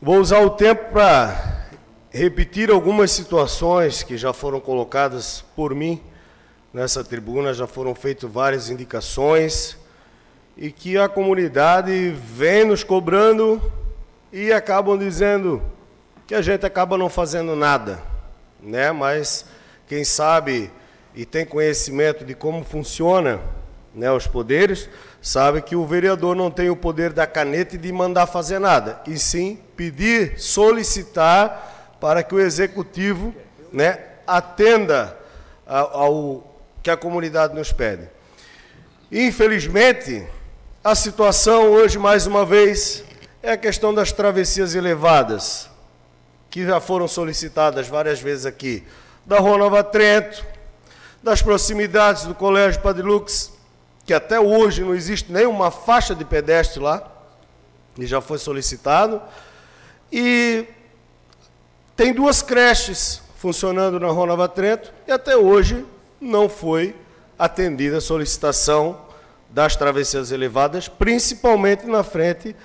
Vou usar o tempo para repetir algumas situações que já foram colocadas por mim nessa tribuna, já foram feitas várias indicações e que a comunidade vem nos cobrando e acabam dizendo que a gente acaba não fazendo nada, né? Mas quem sabe e tem conhecimento de como funciona, né, os poderes, sabe que o vereador não tem o poder da caneta e de mandar fazer nada, e sim pedir, solicitar para que o executivo, né, atenda ao que a comunidade nos pede. Infelizmente, a situação hoje, mais uma vez, é a questão das travessias elevadas, que já foram solicitadas várias vezes aqui, da Rua Nova Trento, das proximidades do Colégio Padre Lux, que até hoje não existe nenhuma faixa de pedestre lá, e já foi solicitado, e tem 2 creches funcionando na Rua Nova Trento, e até hoje não foi atendida a solicitação das travessias elevadas, principalmente na frente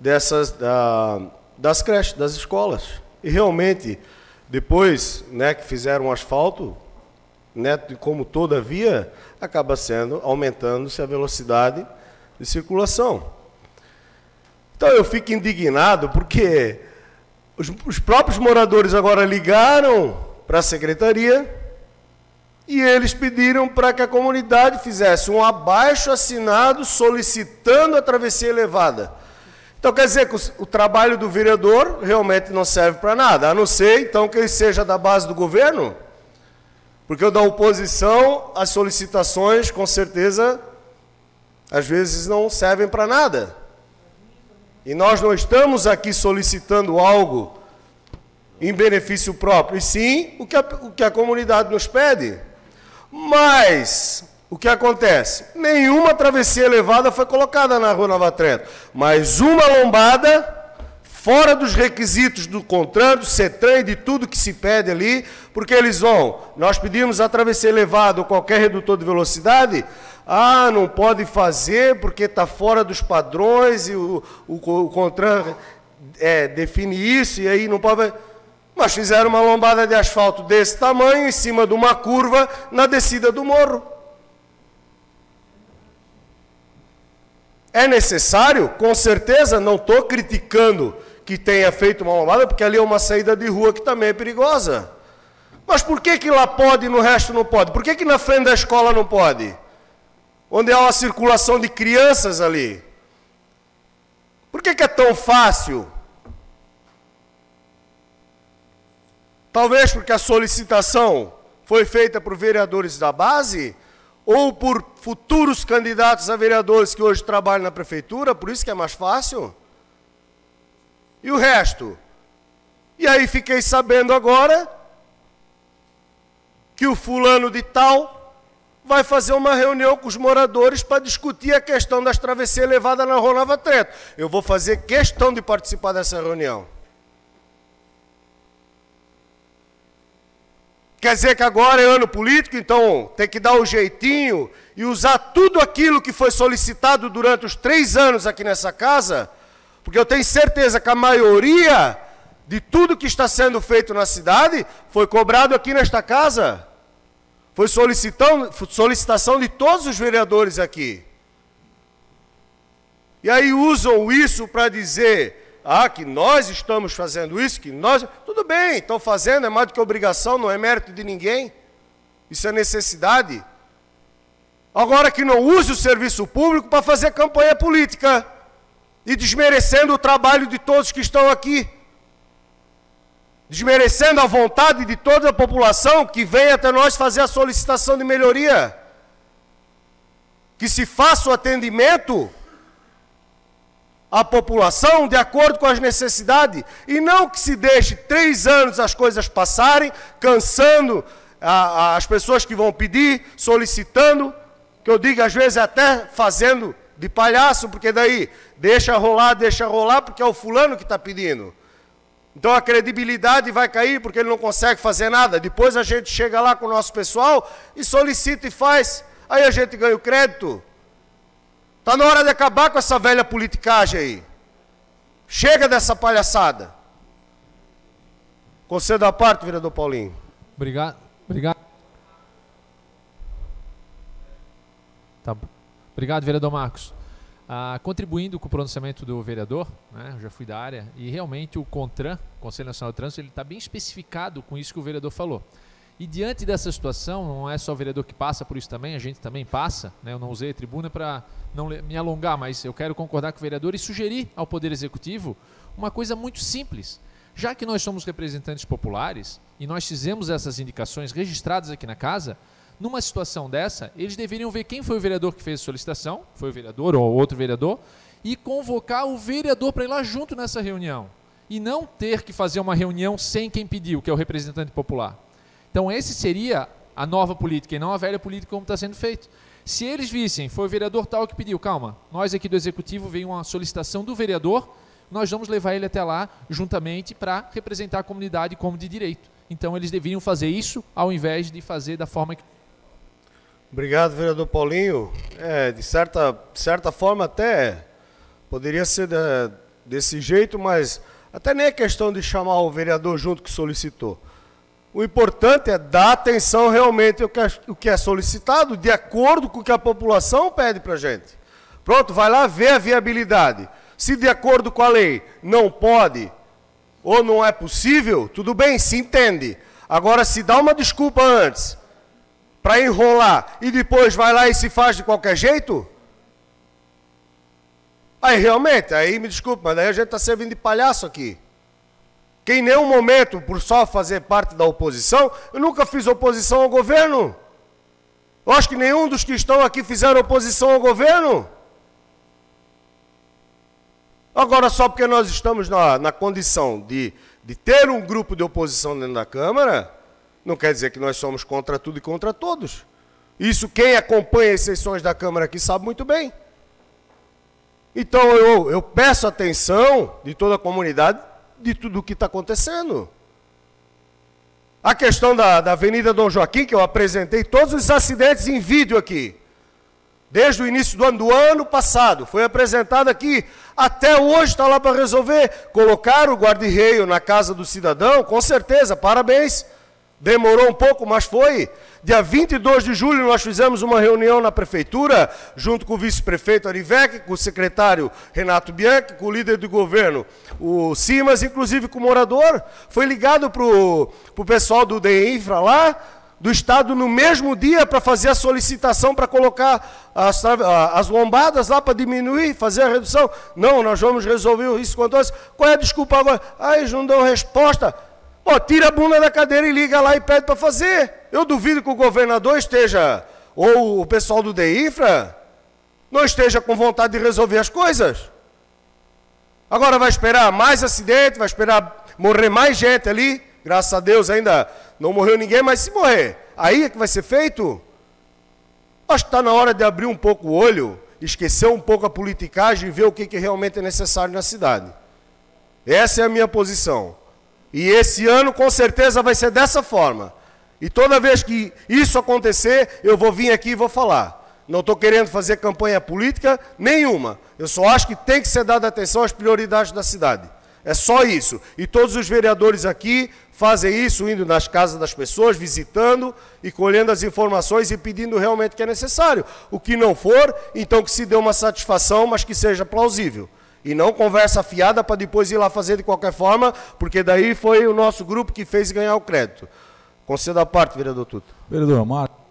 das creches, das escolas. E realmente, depois, né, que fizeram o asfalto, né, como toda via, acaba aumentando-se a velocidade de circulação. Então eu fico indignado porque os próprios moradores agora ligaram para a secretaria e eles pediram para que a comunidade fizesse um abaixo-assinado solicitando a travessia elevada. Então quer dizer que o trabalho do vereador realmente não serve para nada, a não ser então que ele seja da base do governo. Porque o da oposição, as solicitações, com certeza, às vezes não servem para nada. E nós não estamos aqui solicitando algo em benefício próprio, e sim o que a comunidade nos pede. Mas o que acontece? Nenhuma travessia elevada foi colocada na Rua Nova Trento, mas uma lombada fora dos requisitos do CONTRAN, do CETRAN e de tudo que se pede ali, porque eles nós pedimos a travessia elevada ou qualquer redutor de velocidade, não pode fazer porque está fora dos padrões e o CONTRAN define isso e aí não pode... Mas fizeram uma lombada de asfalto desse tamanho em cima de uma curva na descida do morro. É necessário? Com certeza, não estou criticando que tenha feito uma lombada, porque ali é uma saída de rua que também é perigosa. Mas por que lá pode e no resto não pode? Por que na frente da escola não pode? Onde há uma circulação de crianças ali. Por que é tão fácil? Talvez porque a solicitação foi feita por vereadores da base ou por futuros candidatos a vereadores que hoje trabalham na prefeitura, por isso que é mais fácil. E o resto? E aí fiquei sabendo agora que o fulano de tal vai fazer uma reunião com os moradores para discutir a questão das travessias elevadas na Rua Nova Trento. Eu vou fazer questão de participar dessa reunião. Quer dizer que agora é ano político, então tem que dar o jeitinho e usar tudo aquilo que foi solicitado durante os 3 anos aqui nessa casa, porque eu tenho certeza que a maioria de tudo que está sendo feito na cidade foi cobrado aqui nesta casa. Foi solicitação de todos os vereadores aqui. E aí usam isso para dizer... que nós estamos fazendo isso, que nós... Tudo bem, estão fazendo, é mais do que obrigação, não é mérito de ninguém. Isso é necessidade. Agora que não use o serviço público para fazer campanha política e desmerecendo o trabalho de todos que estão aqui. Desmerecendo a vontade de toda a população que vem até nós fazer a solicitação de melhoria. Que se faça o atendimento a população de acordo com as necessidades, e não que se deixe 3 anos as coisas passarem, cansando as pessoas que vão pedir, solicitando, que eu digo às vezes até fazendo de palhaço, porque daí deixa rolar, porque é o fulano que está pedindo. Então a credibilidade vai cair porque ele não consegue fazer nada. Depois a gente chega lá com o nosso pessoal e solicita e faz. Aí a gente ganha o crédito. Está na hora de acabar com essa velha politicagem aí. Chega dessa palhaçada. Concedo a parte, vereador Paulinho. Obrigado. Tá. Obrigado, vereador Marcos. Contribuindo com o pronunciamento do vereador, né, eu já fui da área, e realmente o CONTRAN, Conselho Nacional de Trânsito, ele está bem especificado com isso que o vereador falou. E diante dessa situação, não é só o vereador que passa por isso também, a gente também passa, né, eu não usei a tribuna para não me alongar, mas eu quero concordar com o vereador e sugerir ao Poder Executivo uma coisa muito simples. Já que nós somos representantes populares e nós fizemos essas indicações registradas aqui na casa, numa situação dessa, eles deveriam ver quem foi o vereador que fez a solicitação, foi o vereador ou outro vereador, e convocar o vereador para ir lá junto nessa reunião. E não ter que fazer uma reunião sem quem pediu, que é o representante popular. Então, esse seria a nova política e não a velha política como está sendo feito. Se eles vissem, foi o vereador tal que pediu, calma, nós aqui do Executivo veio uma solicitação do vereador, nós vamos levar ele até lá juntamente para representar a comunidade como de direito. Então, eles deveriam fazer isso ao invés de fazer da forma que... Obrigado, vereador Paulinho. De certa forma até poderia ser desse jeito, mas até nem é questão de chamar o vereador junto que solicitou. O importante é dar atenção realmente ao que é solicitado, de acordo com o que a população pede para a gente. Pronto, vai lá ver a viabilidade. Se de acordo com a lei não pode ou não é possível, tudo bem, se entende. Agora, se dá uma desculpa antes para enrolar e depois vai lá e se faz de qualquer jeito, aí realmente, aí me desculpa, mas daí a gente está servindo de palhaço aqui. Que em nenhum momento, por só fazer parte da oposição, eu nunca fiz oposição ao governo. Eu acho que nenhum dos que estão aqui fizeram oposição ao governo. Agora, só porque nós estamos na condição de ter um grupo de oposição dentro da Câmara, não quer dizer que nós somos contra tudo e contra todos. Isso quem acompanha as sessões da Câmara aqui sabe muito bem. Então eu peço atenção de toda a comunidade de tudo o que está acontecendo. A questão da Avenida Dom Joaquim, que eu apresentei todos os acidentes em vídeo aqui, desde o início do ano passado, foi apresentado aqui, até hoje está lá para resolver. Colocar o guarda-reio na casa do cidadão, com certeza, parabéns. Demorou um pouco, mas foi. Dia 22 de julho nós fizemos uma reunião na prefeitura, junto com o vice-prefeito Arivec, com o secretário Renato Bianchi, com o líder do governo, o Simas, inclusive com o morador. Foi ligado para o pessoal do DEINFRA lá, do Estado, no mesmo dia, para fazer a solicitação para colocar as lombadas lá, para diminuir, fazer a redução. Não, nós vamos resolver isso quanto antes. Qual é a desculpa agora? Eles não dão resposta. Pô, tira a bunda da cadeira e liga lá e pede para fazer. Eu duvido que o governador esteja, ou o pessoal do DEINFRA, não esteja com vontade de resolver as coisas. Agora vai esperar mais acidente, vai esperar morrer mais gente ali. Graças a Deus ainda não morreu ninguém, mas se morrer, aí é que vai ser feito. Acho que está na hora de abrir um pouco o olho, esquecer um pouco a politicagem e ver o que realmente é necessário na cidade. Essa é a minha posição. E esse ano, com certeza, vai ser dessa forma. E toda vez que isso acontecer, eu vou vir aqui e vou falar. Não estou querendo fazer campanha política nenhuma. Eu só acho que tem que ser dada atenção às prioridades da cidade. É só isso. E todos os vereadores aqui fazem isso, indo nas casas das pessoas, visitando e colhendo as informações e pedindo realmente o que é necessário. O que não for, então que se dê uma satisfação, mas que seja plausível. E não conversa fiada para depois ir lá fazer de qualquer forma, porque daí foi o nosso grupo que fez ganhar o crédito. Concedo a parte, vereador Tuta. Vereador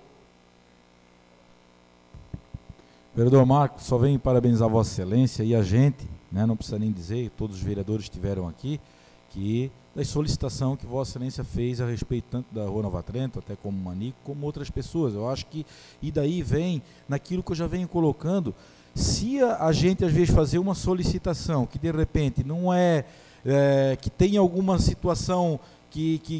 Marcos, só venho parabenizar a Vossa Excelência e a gente, né, não precisa nem dizer, todos os vereadores estiveram aqui, que da solicitação que Vossa Excelência fez a respeito tanto da Rua Nova Trento, até como Manico, como outras pessoas. Eu acho que, e daí vem naquilo que eu já venho colocando. Se a gente, às vezes, fazer uma solicitação que, de repente, não que tem alguma situação que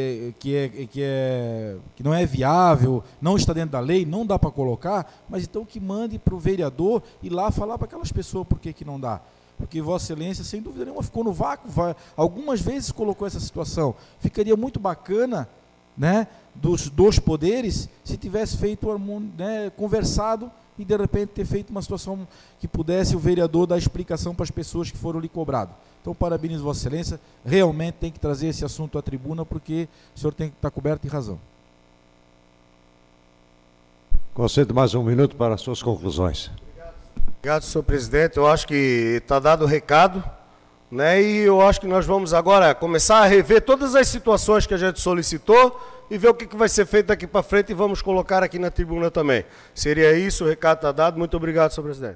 não é viável, não está dentro da lei, não dá para colocar, mas então que mande para o vereador ir lá falar para aquelas pessoas por que não dá. Porque Vossa Excelência, sem dúvida nenhuma, ficou no vácuo, algumas vezes colocou essa situação. Ficaria muito bacana, né, dos poderes, se tivesse feito, né, conversado e de repente ter feito uma situação que pudesse o vereador dar explicação para as pessoas que foram lhe cobradas. Então, parabenizo Vossa Excelência, realmente tem que trazer esse assunto à tribuna, porque o senhor tem que estar coberto de razão. Concedo mais um minuto para as suas conclusões. Obrigado, senhor presidente. Eu acho que está dado o recado, né? E eu acho que nós vamos agora começar a rever todas as situações que a gente solicitou e ver o que vai ser feito daqui para frente e vamos colocar aqui na tribuna também. Seria isso, o recado está dado. Muito obrigado, senhor presidente.